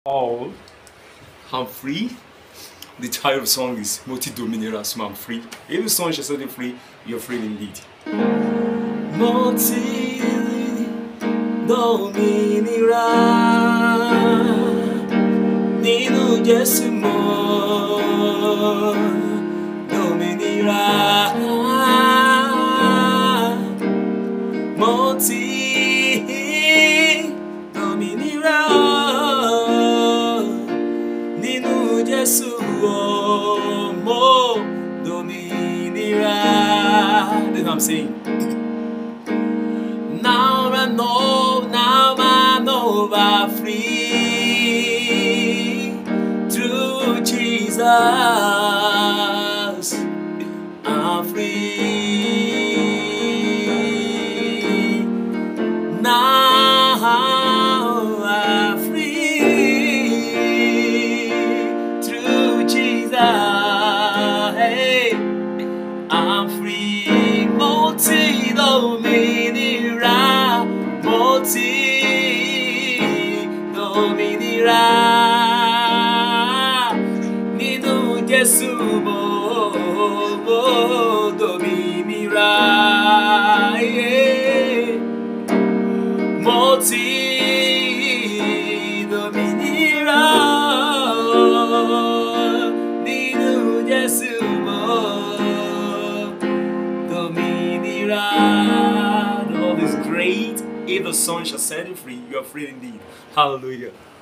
all. I'm free. The title of the song is Moti Dominera, so I'm free. If the song shall set you free, you're free indeed. Moti Dominera Ninu Jesu mo Dominera Moti Dominera Ninu Jesu mo Dominera. That's what I'm saying. Now I know I'm free through Jesus. I'm free. Now I'm free through Jesus. Hey, I'm free. Moti Dominera, Moti Dominera, Ninu Jesu mo Dominera, yeah. Moti Dominera, Ninu Jesu mo Dominera. The Lord is great. If the Son shall set you free, you are free indeed. Hallelujah.